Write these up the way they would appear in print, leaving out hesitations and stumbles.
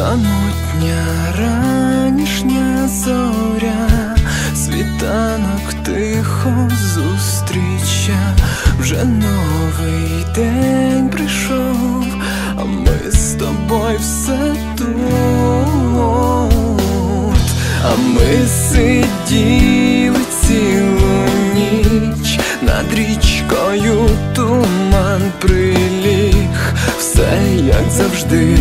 Самотня ранішня зоря, світанок тихо зустріча. Вже новий день прийшов, а ми з тобою все тут. А ми сиділи цілу ніч, над річкою туман приліг. Все як завжди,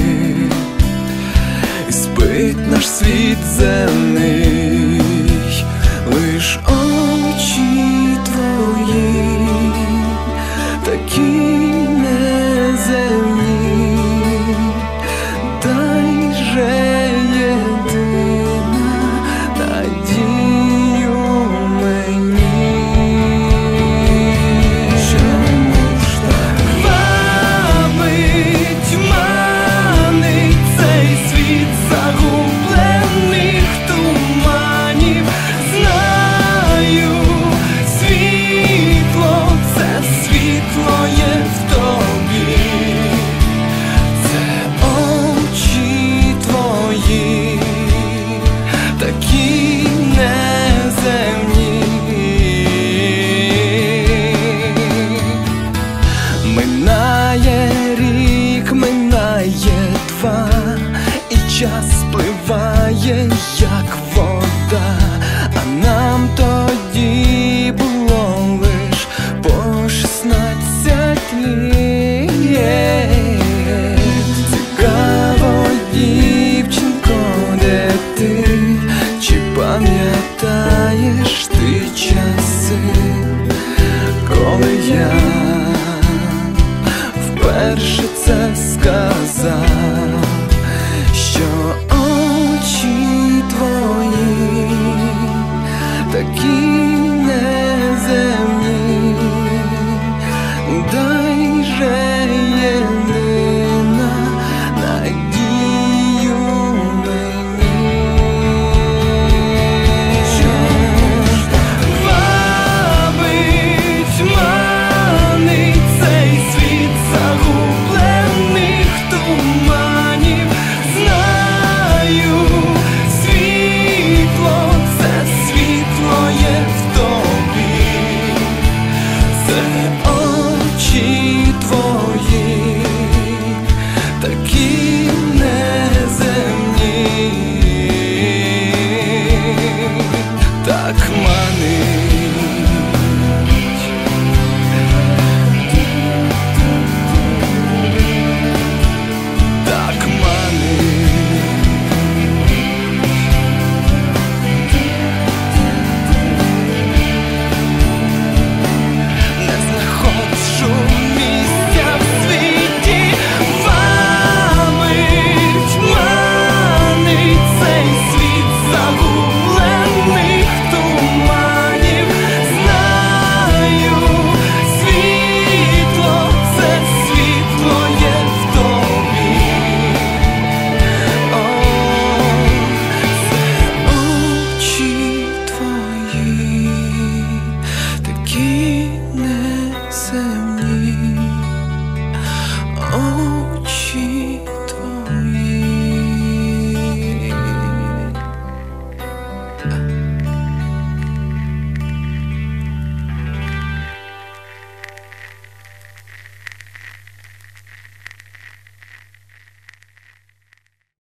і спить наш світ земний. Лиш очі твої такі неземні, дай же єдина надію мені. Чому ж так вабить, манить цей світ загублених туманів? Знаю, світло, це світло є в тобі, це очі твої такі неземні. Минає рік, минає два, і час спливає, як вода. А нам тоді було лиш по 16 літ. Цікаво, дівчинко, де ти? Чи пам'ятаєш ти часи, коли я вперше це сказав?